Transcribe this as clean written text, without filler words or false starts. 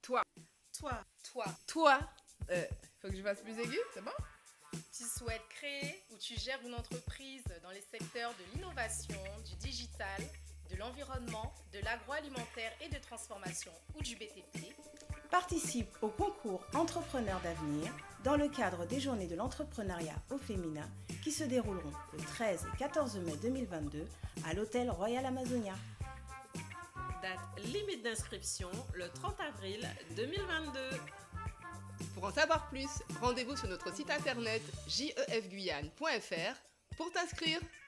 Toi. Toi. Toi. Faut que je fasse plus aigu, c'est bon? Tu souhaites créer ou tu gères une entreprise dans les secteurs de l'innovation, du digital, de l'environnement, de l'agroalimentaire et de transformation ou du BTP. Participe au concours Entrepreneurs d'avenir dans le cadre des Journées de l'entrepreneuriat au féminin qui se dérouleront le 13 et 14 mai 2022 à l'Hôtel Royal Amazonia. Date limite d'inscription le 30 avril 2022. Pour en savoir plus, rendez-vous sur notre site internet jefguyane.fr pour t'inscrire.